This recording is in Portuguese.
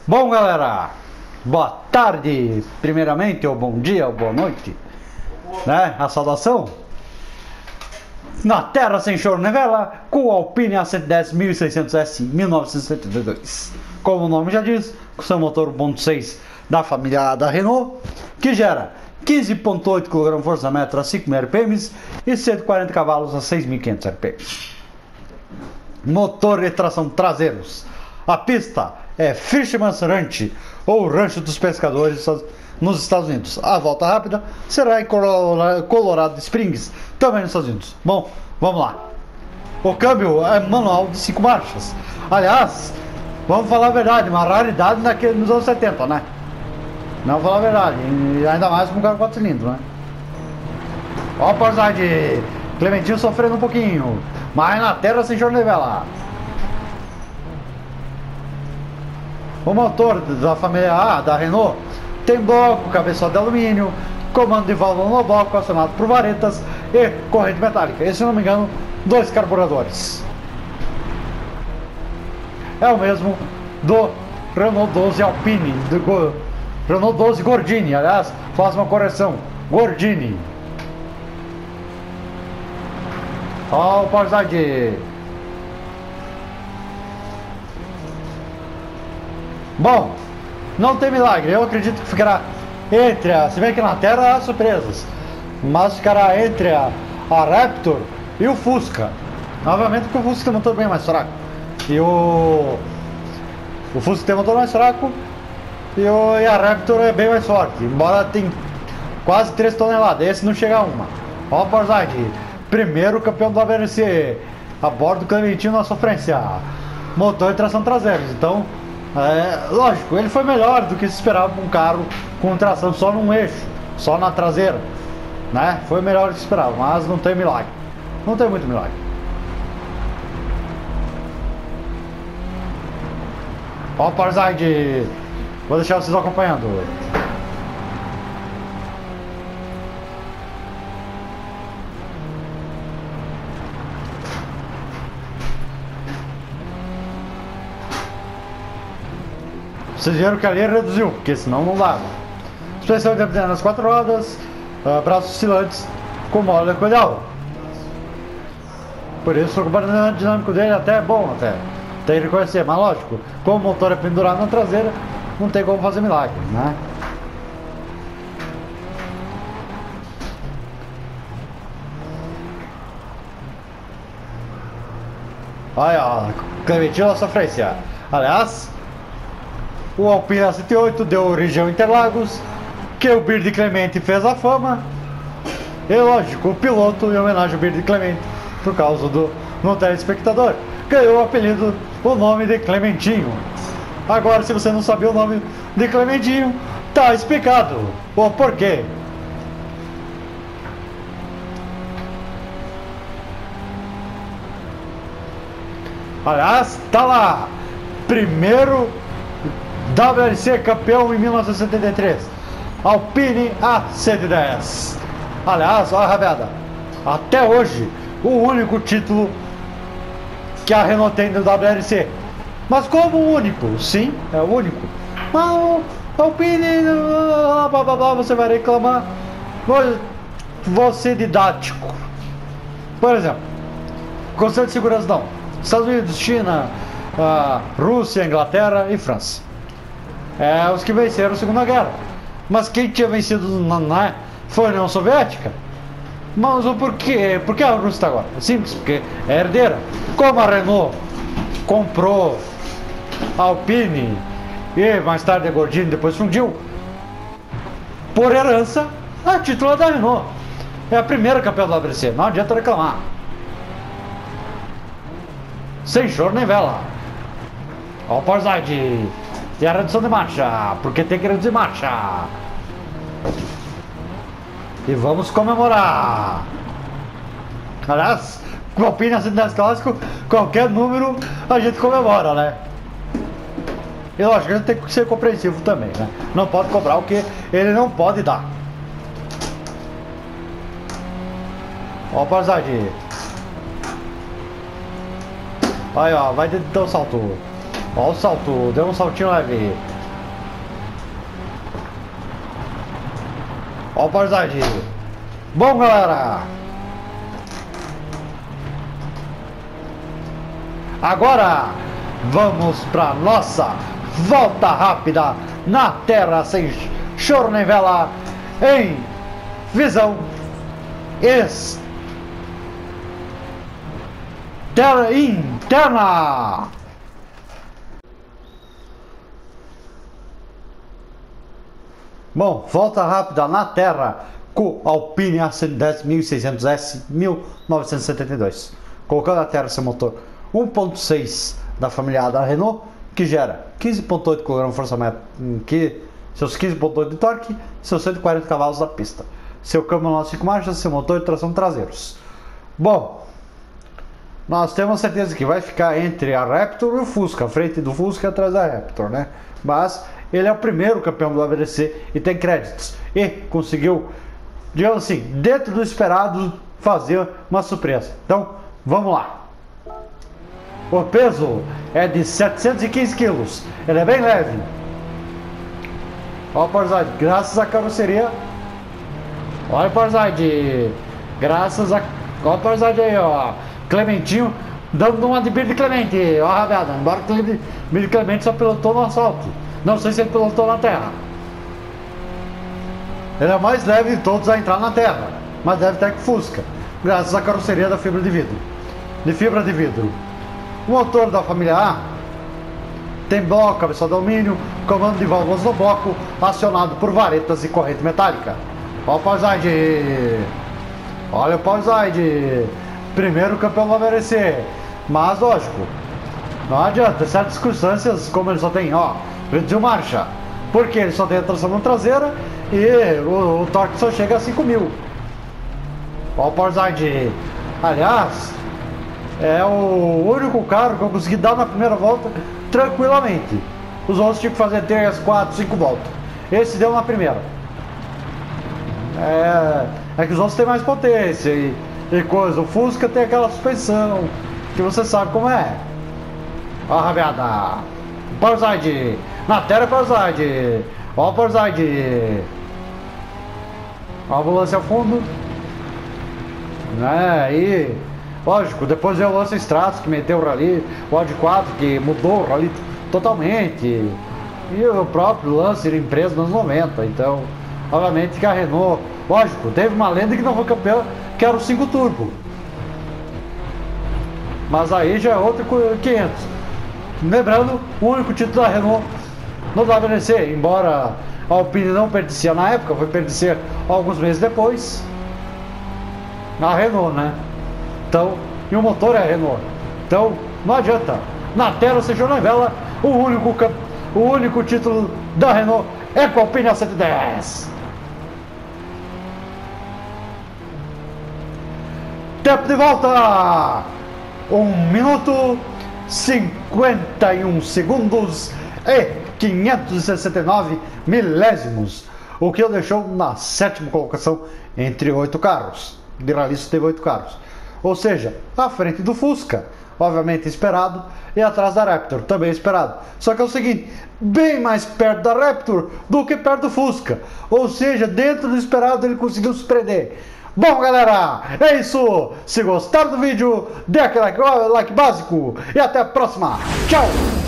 Bom, galera, boa tarde, primeiramente, ou bom dia, ou boa noite, né? A saudação. Na terra sem choro nem vela, com o Alpine A110 1600S 1972. Como o nome já diz, com seu motor 1.6 da família da Renault, que gera 15.8 kgfm a 5.000 RPM e 140 cavalos a 6.500 RPM. Motor e tração traseiros. A pista é Fisherman's Ranch, ou Rancho dos Pescadores, nos Estados Unidos. A volta rápida será em Colorado Springs, também nos Estados Unidos. Bom, vamos lá. O câmbio é manual de 5 marchas. Aliás, vamos falar a verdade, uma raridade nos anos 70, né? Não, vamos falar a verdade, e ainda mais com um carro 4 cilindros, né? Ó a parsagem, Clementinho sofrendo um pouquinho, mas na terra sem choro nem vela. O motor da família A, da Renault, tem bloco, cabeçote de alumínio, comando de válvula no bloco acionado por varetas e corrente metálica. E, se não me engano, 2 carburadores. É o mesmo do Renault 12 Alpine, do Renault 12 Gordini. Aliás, faço uma correção, Gordini. Ó o parsagem. Bom, não tem milagre, eu acredito que ficará entre se bem que na Terra há surpresas, mas ficará entre a Raptor e o Fusca. Novamente porque o Fusca tem um motor bem mais fraco. E o Fusca tem um motor mais fraco e a Raptor é bem mais forte, embora tem quase 3 toneladas, esse não chega a uma. Ó o parsagem, primeiro campeão do WRC, a bordo do Clementinho na sofrência, motor e tração traseiros, então... lógico, ele foi melhor do que se esperava para um carro com tração só num eixo, só na traseira, né? Foi melhor do que se esperava, mas não tem milagre. Não tem muito milagre. Ó o parsagem. Vou deixar vocês acompanhando. Vocês viram que ali reduziu, porque senão não dava. Suspensão independente nas 4 rodas, braços oscilantes com mola liquidal. Por isso o comportamento dinâmico dele até é bom, tem que reconhecer, mas lógico, como o motor é pendurado na traseira, não tem como fazer milagre, né? Olha, ó, Clementinho na sofrência. Aliás, o Alpine A108 deu origem ao Interlagos, que o Bird Clemente fez a fama. E lógico, o piloto, em homenagem ao Bird Clemente, por causa do no telespectador, ganhou o apelido, o nome de Clementinho. Agora, se você não sabia o nome de Clementinho, tá explicado o porquê. Aliás, tá lá, primeiro WRC campeão em 1973, Alpine A110. Aliás, olha a rabiada, até hoje o único título que a Renault tem do WRC. Mas como o único? Sim, é o único. Mas o Alpine, blá blá blá, você vai reclamar. Vou ser didático. Por exemplo, Conselho de Segurança não. Estados Unidos, China, Rússia, Inglaterra e França. Os que venceram a Segunda Guerra. Mas quem tinha vencido foi a União Soviética. Mas o porquê? Por que a Rússia está agora? É simples, porque é herdeira. Como a Renault comprou a Alpine e mais tarde a Gordini depois fundiu, por herança, a título da Renault. É a primeira campeã do WRC, não adianta reclamar. Sem choro nem vela. Ó o parsagem. E a redução de marcha, porque tem que reduzir marcha. E vamos comemorar. Aliás, com o Alpine A110 clássico, qualquer número a gente comemora, né? E lógico, a gente tem que ser compreensivo também, né? Não pode cobrar o que ele não pode dar. Ó o parsagem. Aí, ó, vai dar um salto. Ó o salto, deu um saltinho leve. Ó o Parzad. Bom, galera. Agora vamos para nossa volta rápida na Terra sem choro nem vela em visão interna. Bom, volta rápida na Terra com Alpine A110 1600S 1972. Colocando na Terra seu motor 1.6 da família A da Renault, que gera 15.8 kgfm, seus 15.8 de torque, seus 140 cavalos da pista. Seu câmbio manual 5 marchas, seu motor de tração traseiros. Bom, nós temos certeza que vai ficar entre a Raptor e o Fusca, à frente do Fusca e atrás da Raptor, né? Mas ele é o primeiro campeão do WRC e tem créditos. E conseguiu, digamos assim, dentro do esperado, fazer uma surpresa. Então, vamos lá. O peso é de 715 kg. Ele é bem leve. Olha o Parzad, graças à carroceria. Olha o Parzad, graças a... Olha o Parzad aí, ó. Clementinho dando uma de Bird Clemente. Ó, rabiada, embora que Bird Clemente só pilotou no asfalto. Não sei se ele pilotou na terra. Ele é o mais leve de todos a entrar na terra, mas deve ter que Fusca, graças à carroceria da fibra de vidro. O motor da família A tem bloco, cabeça de alumínio, comando de válvulas no bloco, acionado por varetas e corrente metálica. Olha o Parzad. Olha o Parzad. Primeiro campeão do WRC. Mas lógico, não adianta, em certas circunstâncias, como ele só tem, ó, reduziu marcha, porque ele só tem a tração traseira e o torque só chega a 5.000. Olha o Parzad. Aliás, é o único carro que eu consegui dar na primeira volta tranquilamente. Os outros tinham que fazer 3, 4, 5 voltas. Esse deu na primeira. É que os outros têm mais potência e coisa. O Fusca tem aquela suspensão que você sabe como é. Ó, rabiada. Parzad. Na terra, Parzad. Ó o Parzad. Ó a ambulância ao fundo. E lógico, depois veio o Lance Stratos que meteu o Rally, o Audi 4 que mudou o Rally totalmente, e o próprio Lancer empresa nos 90. Então, obviamente que a Renault, lógico, teve uma lenda que não foi campeã, que era o 5 Turbo, mas aí já é outro 500. Lembrando, o único título da Renault no WRC, embora a Alpine não pertencia na época, foi pertencer alguns meses depois a Renault, né? Então, e o motor é Renault. Então, não adianta. Na terra, ou seja, na vela, o único título da Renault é com a Alpine A110. Tempo de volta! 1 minuto 51 segundos e 569 milésimos. O que o deixou na 7ª colocação entre 8 carros. De rally teve 8 carros. Ou seja, à frente do Fusca, obviamente esperado, e atrás da Raptor, também esperado. Só que é o seguinte, bem mais perto da Raptor do que perto do Fusca. Ou seja, dentro do esperado ele conseguiu surpreender. Bom, galera, é isso. Se gostaram do vídeo, dê aquele like básico e até a próxima. Tchau!